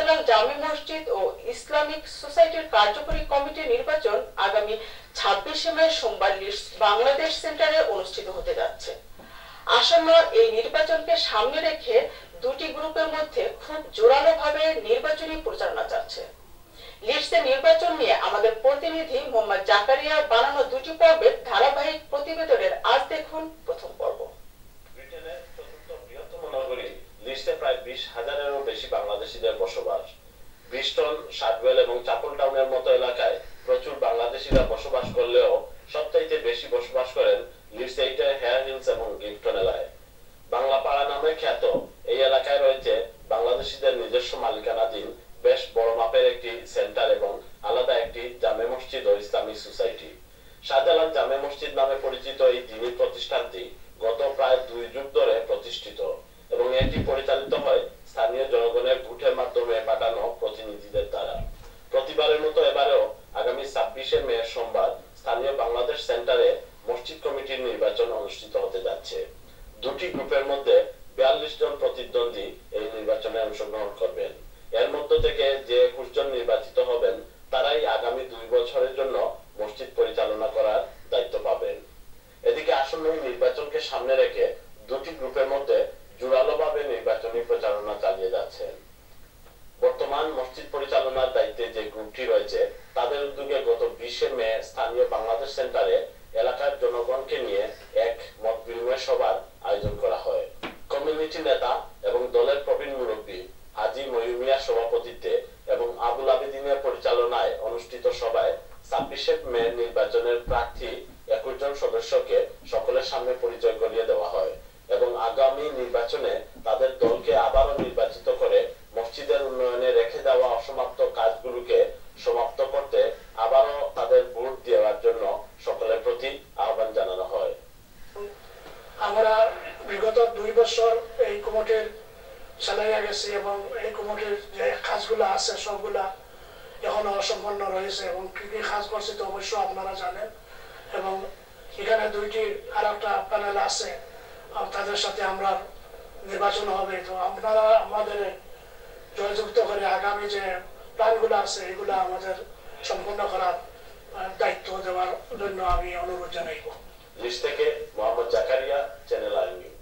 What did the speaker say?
শাহজালাল জামে মসজিদ ও ইসলামিক সোসাইটির কার্যকরী কমিটি নির্বাচন আগামী 26 মে সোমবার লিডস বাংলাদেশ সেন্টারে অনুষ্ঠিত হতে যাচ্ছে। আসন্ন এই নির্বাচনকে সামনে রেখে দুটি গ্রুপের মধ্যে খুব জোরালোভাবে নির্বাচনী প্রচারণা চলছে। লিডসের নির্বাচন নিয়ে আমাদের প্রতিনিধি মোহাম্মদ জাকারিয়া বানানো দুটি পর্বের ধারাবাহিক প্রতিবেদনের আজ দেখুন প্রথম পর্ব। ব্রিটেনের চতুর্থ বৃহত্তম নগরী লিডসে প্রায় 20,000-এরও বেশি বাংলাদেশিদের বসবাস। ব্রিস্টন, শাটওয়েল এবং চাপল টাউনের মতো এলাকায় প্রচুর বাংলাদেশিরা বসবাস করলেও সবচাইতে বেশি বসবাস করেন লিডস এইটের হেয়ার হিলস এবং গিফটন এলাকায়। বাংলা পাড়া নামে খ্যাত এই এলাকায় রয়েছে বাংলাদেশিদের নিজস্ব মালিকানাধীন বেশ বড় মাপের একটি সেন্টার এবং আলাদা একটি জামে মসজিদ ও ইসলামিক সোসাইটি। শাহজালাল জামে মসজিদ নামে পরিচিত এই দ্বীনি প্রতিষ্ঠানটি গত প্রায় 2 যুগ ধরে প্রতিষ্ঠিত এবং এটি পরিচালিত হয় স্থানীয় জনগণের ভোটের মাধ্যমে পাঠানো প্রতিনিধিদের দ্বারা। প্রতিবারের মতো এবারেও আগামী 26 মে সোমবার স্থানীয় বাংলাদেশ সেন্টারে মসজিদ কমিটির নির্বাচন অনুষ্ঠিত হতে যাচ্ছে। দুটি গ্রুপের মধ্যে 42 জন প্রতিদ্বন্দ্বী এই নির্বাচনে অংশগ্রহণ করবেন। এর মধ্য থেকে যে 21 জন নির্বাচিত হবেন তারাই আগামী 2 বছরের জন্য মসজিদ পরিচালনা করার দায়িত্ব পাবেন। এদিকে আসন্ন নির্বাচনকে সামনে রেখে দুটি গ্রুপের মধ্যে জোরালোভাবে নির্বাচনী প্রচারণা চালিয়ে যাচ্ছেন। বর্তমান মসজিদ পরিচালনার দায়িত্বে যে গ্রুপটি রয়েছে তাদের উদ্যোগে গত 20 মে স্থানীয় বাংলাদেশ সেন্টারে এলাকার জনগণকে নিয়ে এক মত বিনিময় সভার আয়োজন করা হয়। কমিউনিটি নেতা এবং দলের প্রবীণ মুরব্বী হাজী ময়ূর মিয়ার সভাপতিত্বে এবং আবুল আবেদিনের পরিচালনায় অনুষ্ঠিত সভায় 26 মে নির্বাচনের প্রার্থী 21 জন সদস্যকে সকলের সামনে পরিচয় করিয়ে দেওয়া হয় এবং আগামী নির্বাচনে তাদের দলকে আবারও নির্বাচিত করে মসজিদের উন্নয়নে রেখে দেওয়া অসমাপ্ত কাজগুলোকে সমাপ্ত করতে আবারও তাদের ভোট দেওয়ার জন্য সকলের প্রতি আহ্বান জানানো হয়। আমরা বিগত 2 বছর এই কমিটির চালাইয়া গেছি এবং এই কমিটির যে কাজগুলো আছে সবগুলা এখনো অসম্পন্ন রয়েছে এবং কি কি কাজ করছে তো অবশ্যই আপনারা জানেন এবং এখানে দুইটি আর একটা প্যানেল আছে তাদের সাথে আমরা নির্বাচন হবে। তো আপনারা আমাদের জয়যুক্ত করে আগামী যে প্ল্যানগুলো আছে এগুলো আমাদের সম্পন্ন করার দায়িত্ব দেওয়ার জন্য আমি অনুরোধ জানাইব। লিডস থেকে Mohammad Zakaria, channel I news.